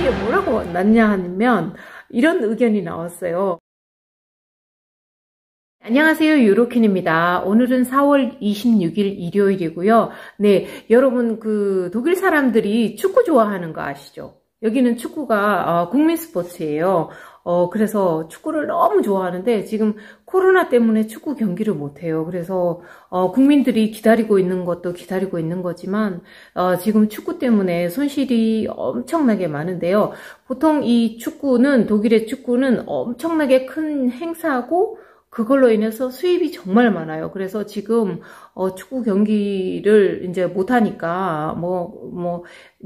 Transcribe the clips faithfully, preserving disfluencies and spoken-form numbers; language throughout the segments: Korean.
뉴스에 뭐라고 났냐 하면 이런 의견이 나왔어요. 안녕하세요, 유로킨입니다. 오늘은 사월 이십육일 일요일이고요. 네, 여러분 그 독일 사람들이 축구 좋아하는 거 아시죠? 여기는 축구가 어, 국민 스포츠예요. 어, 그래서 축구를 너무 좋아하는데 지금 코로나 때문에 축구 경기를 못해요. 그래서 어, 국민들이 기다리고 있는 것도 기다리고 있는 거지만 어, 지금 축구 때문에 손실이 엄청나게 많은데요. 보통 이 축구는, 독일의 축구는 엄청나게 큰 행사고 그걸로 인해서 수입이 정말 많아요. 그래서 지금 어, 축구 경기를 이제 못하니까 뭐 뭐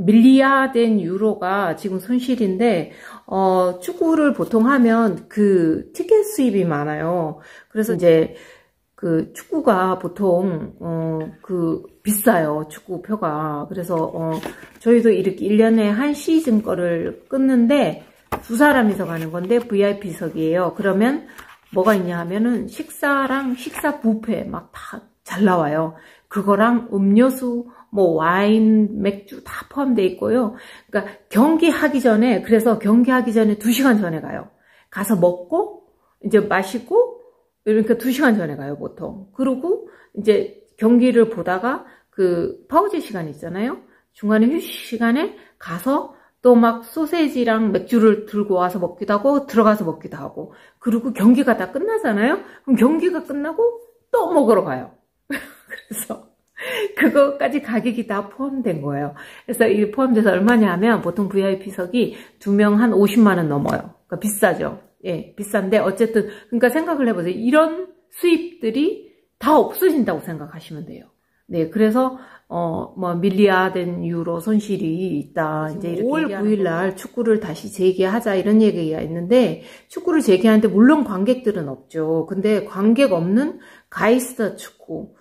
밀리아덴 유로가 지금 손실인데 어, 축구를 보통 하면 그 티켓 수입이 많아요. 그래서 이제 그 축구가 보통 어, 그 비싸요, 축구표가. 그래서 어, 저희도 이렇게 일 년에 한 시즌 거를 끊는데 두 사람이서 가는 건데 브이아이피석이에요. 그러면 뭐가 있냐 하면은 식사랑 식사 뷔페 막 다 잘 나와요. 그거랑 음료수, 뭐 와인, 맥주 다 포함되어 있고요. 그러니까 경기하기 전에, 그래서 경기하기 전에 두 시간 전에 가요. 가서 먹고 이제 마시고, 그러니까 두 시간 전에 가요, 보통. 그리고 이제 경기를 보다가 그 파우제 시간 있잖아요. 중간에 휴식 시간에 가서 또 막 소세지랑 맥주를 들고 와서 먹기도 하고 들어가서 먹기도 하고, 그리고 경기가 다 끝나잖아요. 그럼 경기가 끝나고 또 먹으러 가요. 그래서 그거까지 가격이 다 포함된 거예요. 그래서 이 포함돼서 얼마냐 하면 보통 브이아이피석이 두 명 한 오십만 원 넘어요. 그러니까 비싸죠. 예, 비싼데 어쨌든 그러니까 생각을 해보세요. 이런 수입들이 다 없어진다고 생각하시면 돼요. 네, 그래서 어, 뭐 밀리아덴 유로 손실이 있다. 이제 이렇게 오월 구일 날 축구를 다시 재개하자 이런 얘기가 있는데, 축구를 재개하는데 물론 관객들은 없죠. 근데 관객 없는 가이스터 축구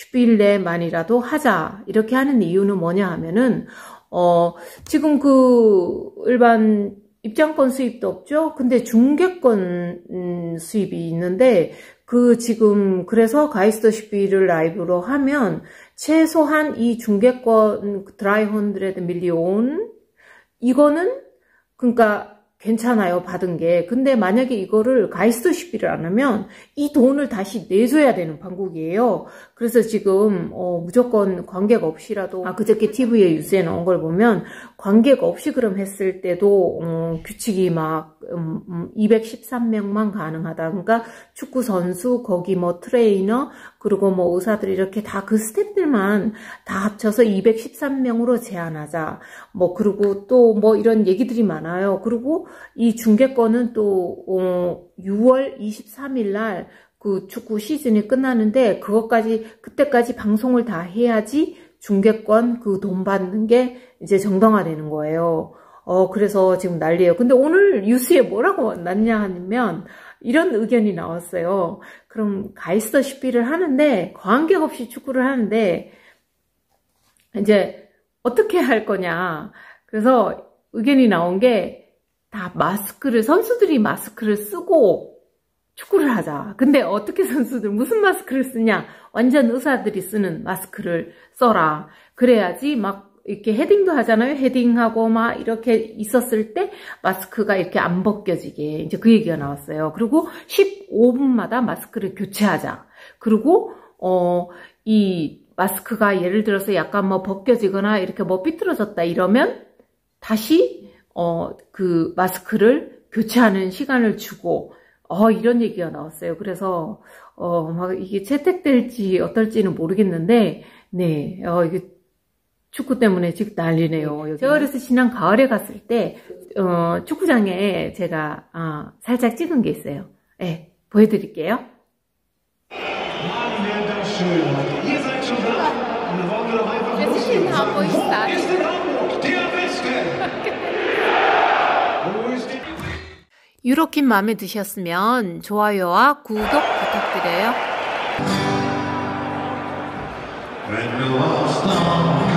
슈필레만이라도 하자 이렇게 하는 이유는 뭐냐 하면은 어, 지금 그 일반 입장권 수입도 없죠. 근데 중계권 음, 수입이 있는데 그 지금 그래서 가이스터 슈필을 라이브로 하면 최소한 이 중계권 드라이헌드레드 밀리온 이거는 그러니까 괜찮아요, 받은 게. 근데 만약에 이거를 가이스터 슈필을 안 하면 이 돈을 다시 내줘야 되는 판국이에요. 그래서 지금 어, 무조건 관객 없이라도, 아 그저께 티비에 뉴스에 나온 걸 보면 관객 없이 그럼 했을 때도 어, 규칙이 막 음, 음, 이백십삼 명만 가능하다. 그러니까 축구 선수, 거기 뭐 트레이너, 그리고 뭐 의사들 이렇게 다 그 스태프들만 다 합쳐서 이백십삼 명으로 제한하자. 뭐 그리고 또 뭐 이런 얘기들이 많아요. 그리고 이 중계권은 또 어, 유월 이십삼일 날 그 축구 시즌이 끝나는데 그것까지 그때까지 방송을 다 해야지 중계권 그 돈 받는 게 이제 정당화되는 거예요. 어 그래서 지금 난리예요. 근데 오늘 뉴스에 뭐라고 났냐 하면 이런 의견이 나왔어요. 그럼 가이스터 슈필을 하는데 관객 없이 축구를 하는데 이제 어떻게 할 거냐. 그래서 의견이 나온 게 다 마스크를, 선수들이 마스크를 쓰고 축구를 하자. 근데 어떻게 선수들 무슨 마스크를 쓰냐? 완전 의사들이 쓰는 마스크를 써라. 그래야지 막 이렇게 헤딩도 하잖아요. 헤딩하고 막 이렇게 있었을 때 마스크가 이렇게 안 벗겨지게, 이제 그 얘기가 나왔어요. 그리고 십오 분마다 마스크를 교체하자. 그리고 어, 이 마스크가 예를 들어서 약간 뭐 벗겨지거나 이렇게 뭐 삐뚤어졌다 이러면 다시 어, 그 마스크를 교체하는 시간을 주고, 어, 이런 얘기가 나왔어요. 그래서 어, 막 이게 채택될지 어떨지는 모르겠는데, 네, 어, 이게 축구 때문에 지금 난리네요. 제가 그래서 지난 가을에 갔을 때 어, 축구장에 제가 어, 살짝 찍은 게 있어요. 네, 보여드릴게요. 유로킨 마음에 드셨으면 좋아요와 구독 부탁드려요.